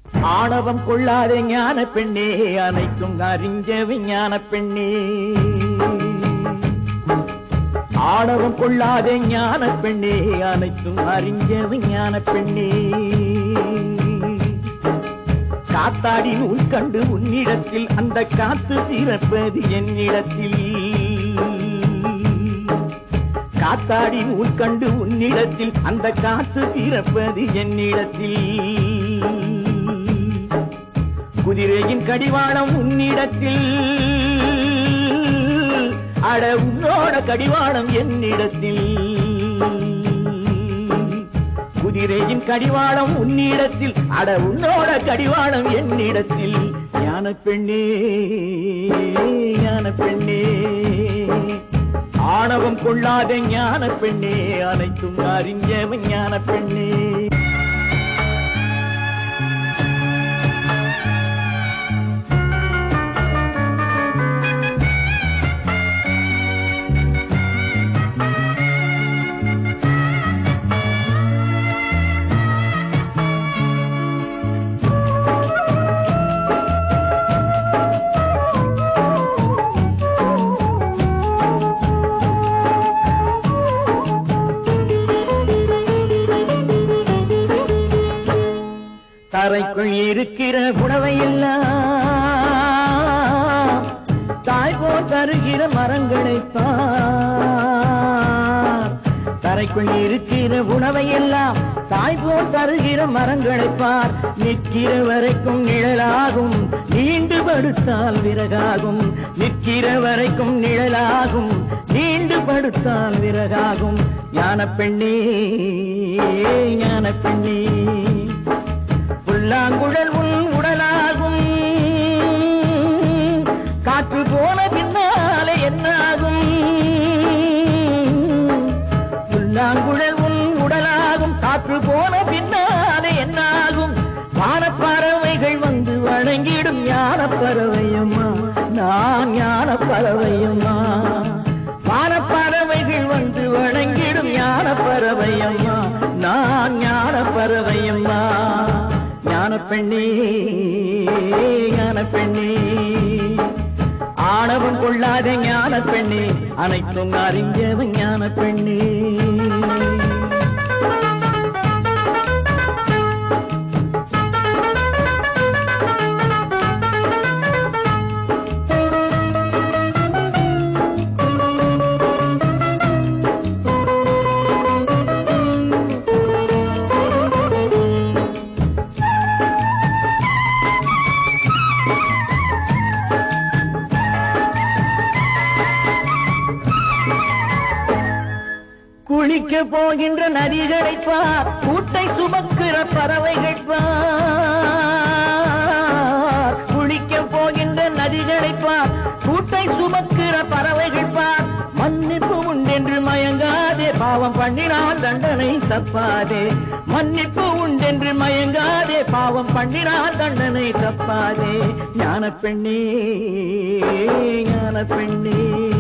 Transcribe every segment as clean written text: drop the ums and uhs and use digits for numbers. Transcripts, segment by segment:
ஆணவம் கொள்ளாதே ஞான பெண்ணே, அனைத்தும் அறிஞ்ச விஞ்ஞான பெண்ணே. ஆணவம் கொள்ளாதே ஞான பெண்ணே, அனைத்தும் அறிஞ்ச விஞ்ஞான பெண்ணே. காத்தாடி நூல் கண்டு உன்னிடத்தில், அந்த காத்து பிறப்பது என்னிடத்தில். காத்தாடி நூல் கண்டு உன்னிடத்தில், அந்த காத்து பிறப்பது என்னிடத்தில். குதிரையின் கடிவாளம் உன்னிடத்தில், அட உன்னோட கடிவாளம் என்னிடத்தில். குதிரையின் கடிவாளம் உன்னிடத்தில், அட உன்னோட கடிவாளம் என்னிடத்தில். ஞான பெண்ணே, ஞான பெண்ணே, ஆணவம் கொள்ளாத ஞான பெண்ணே, அனைத்தும் அறிஞ்சவன் ஞான பெண்ணே. தரைக்குள் இருக்கிற உணவையெல்லாம் தாய் போல் தருகிற மரங்களை பார். தரைக்குள் இருக்கிற உணவையெல்லாம் தாய் போல் தருகிற மரங்களை பார். நிற்கிற வரைக்கும் நிழலாகும், நீண்டு படுத்தால் விறகாகும். நிற்கிற வரைக்கும் நிழலாகும், நீண்டு படுத்தால் விறகாகும். ஞான பெண்ணே, ஞான பெண்ணே, புல்லாங்குழல் உன் உடலாகும். காற்று போன பின்னாலே என்னாகும்? புல்லாங்குழல் உன் உடலாகும், காற்று போன பின்னாலே என்னாகும்? வானப்பறவைகள் வந்து வணங்கிடும் ஞானப்பறவையம்மா, நான் ஞானப்பறவையம்மா. வானப்பறவைகள் வந்து வணங்கிடும் ஞானப்பறவையம்மா, நான் ஞானப்பறவையம்மா. ஞான பெண்ணே, ஞான பெண்ணே, ஆணவம் கொள்ளாத ஞான பெண்ணே, அனைத்தும் அறிஞ்சவன் ஞான பெண்ணே. குளிக்க போகின்ற நதிகளை பார், கூட்டை சுமக்கிற பறவைகள் பார். குளிக்க போகின்ற நதிகளை பார், கூட்டை சுமக்கிற பறவைகள் பார். மன்னிப்பு உண்டென்று மயங்காதே, பாவம் பண்ணினால் தண்டனை தப்பாதே. மன்னிப்பு உண்டென்று மயங்காதே, பாவம் பண்ணினால் தண்டனை தப்பாதே. ஞான பெண்ணே, ஞான பெண்ணே,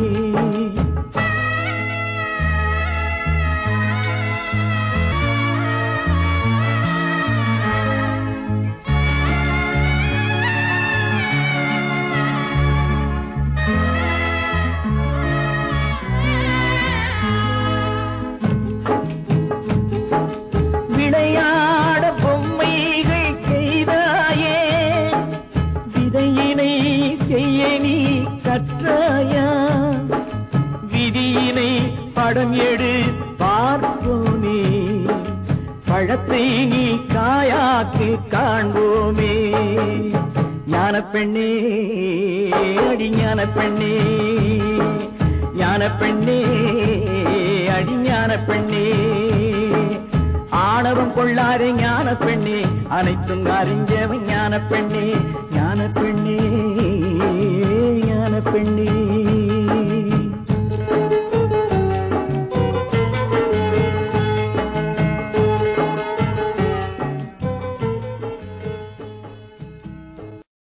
விளையாட பொம்மைகள் செய்தாயே, விதையினை செய்ய நீ கற்றாயா? விதியினை படம் எடு பார்ப்போமே, பழத்தை நீ காயாக்கு காண்போமே. ஞான பெண்ணே, அடி ஞான பெண்ணே, ஞான பெண்ணே, அடி ஞான பெண்ணே, ஆணவம் கொள்ளாதே ஞான பெண்ணே, அனைத்தும் அறிஞ்சவன் ஞான பெண்ணே. ஞான பெண்ணே, ஞான பெண்ணே.